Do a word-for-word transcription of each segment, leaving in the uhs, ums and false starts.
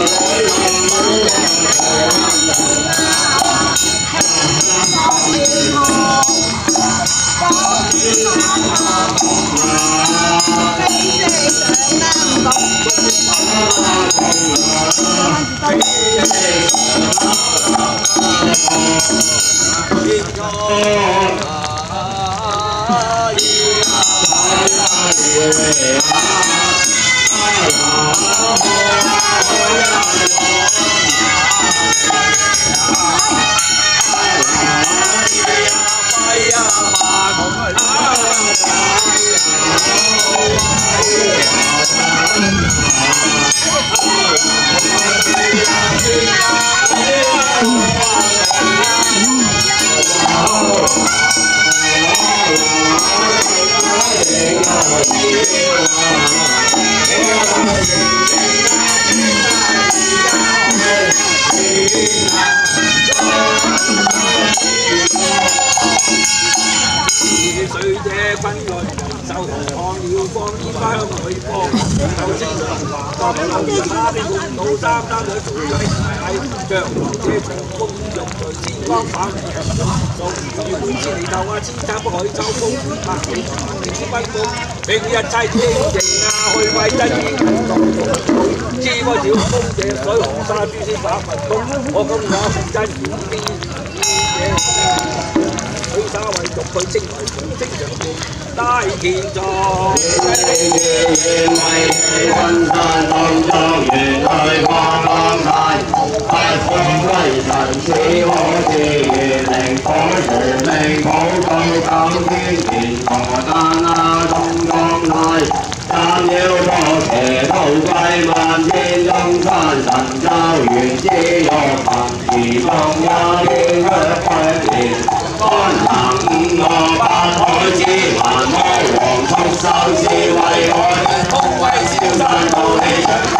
明日砌天地啊，去為真義行道。知我小公者水河沙諸先把民工，我今我是真義啲嘢。水沙為族佢稱為同稱上面大健壯。夜為雲山當莊園去望浪態，不風歸塵似我自靈火如命普渡九天前何丹啊東江內。三妖多邪都歸萬天中山神州原之玉憑時放一天一歸安行五岳八海之環魔王速收是為愛空威少山道氣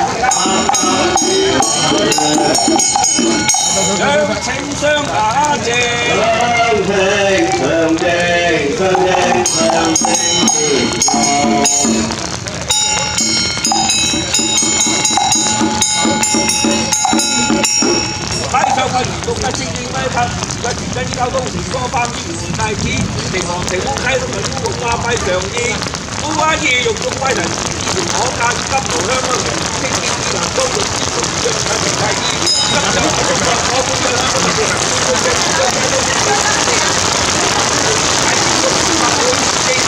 長情相雅謝相情相正相正相正擺上個移動嘅千幾米級，個全真交通時多百米時大子，平航成屋溪都係烏龍花費上衣，烏花葉用中歸人，以前可價金桃香香人，清潔之南高用之同將睇成大衣，金上可中國可本將香都係行高嘅，將香都係大衣都係百會機頭，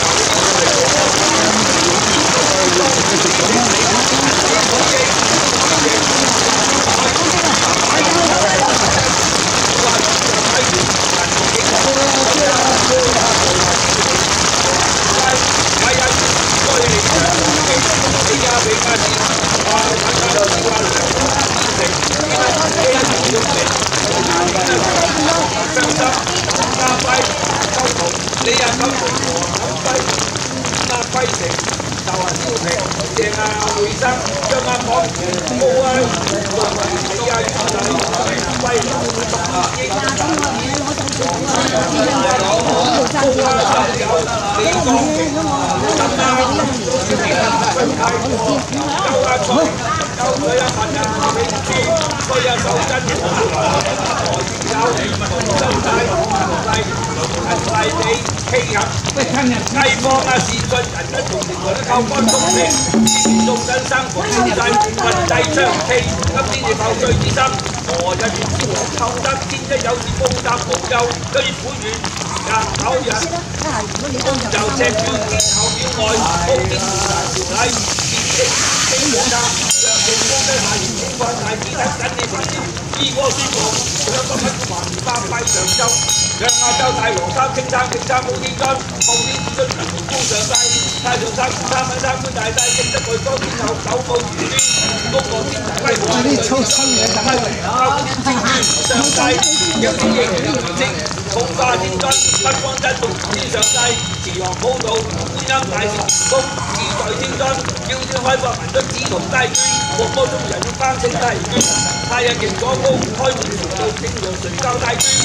西方啊，視訊人一同成為靠幹工程，天眾真生逢天際，運際昌氣，今天亦後歲之心，何日之王透得，天一有是風澤無憂，居本願日九日，就石標天後表外，高天朝禮，天氣天王家，若用光嘅下元天法大智得緊你發招，依個宣王，兩個不還八費長洲。讓亞洲大羅三青山，青山冇天津，冇天子津神高上帝，太上山三品三官大帝，正得外方天后九報如端，高過天神威武，最粗心嘅就係高天正端上帝，有天應天星，紅化天君，不光真道天上帝，慈航普渡，觀音大士公，自在天津，叫天開發民族子同帝捐，國歌中人要翻升帝捐，太日極左高，開門傳道，正陽垂教帝捐。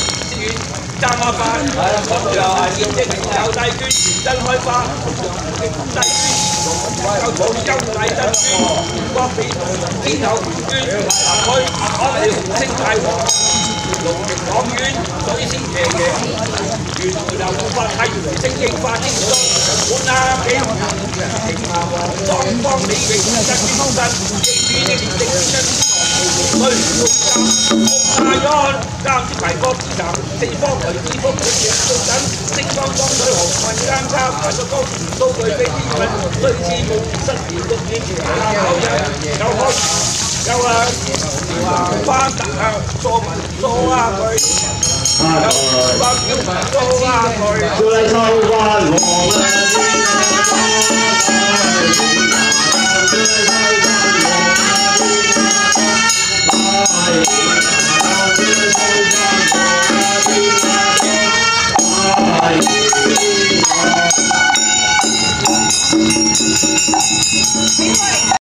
院爭下飯，咁就係要證明有帝捐真開花，帝捐夠土優麗珍珠，國片天后捐南區安利紅星大王，龍庭港苑水仙爺爺，原來護法係正經化精髓，滿啊幾莊方美榮一專身，記住的正真。 對六站六大安，三支排波站，四方雷之風佢亦到緊，星光光水紅運啱啱排咗高，數據比天運，類似冇失言六年前下後日，又開又啊翻特啊，做文做啊佢，又翻叫文做啊佢。最收翻我啦！